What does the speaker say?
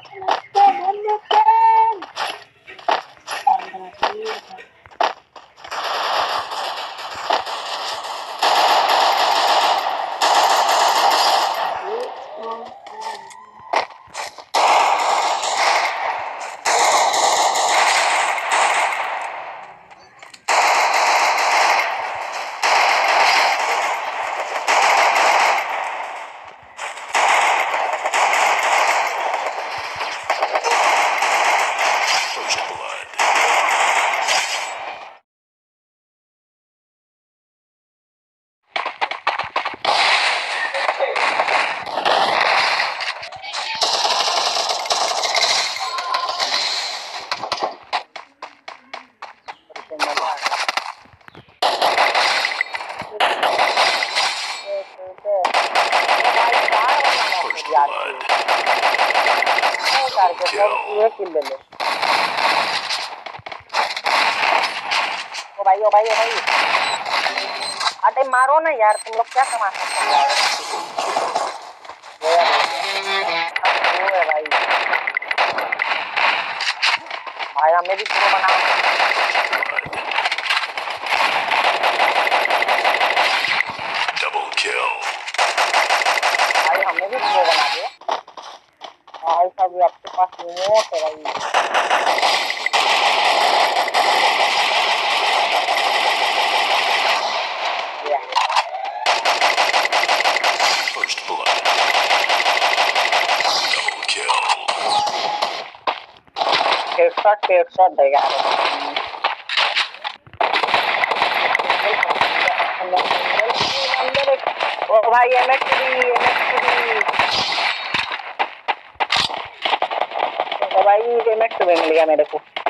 ओ भाई ओ भाई ओ भाई, अरे मारो ना यार, तुम लोग क्या कमा सकते हो यार। वो है भाई, भाई हमें भी प्रो बनाओ। भाई हमें भी प्रो बना दो भाई साहब, आपके पास रिमोट है भाई। हेडशॉट देगा ओ भाई। MX3 तो भाई MX मिल गया मेरे को।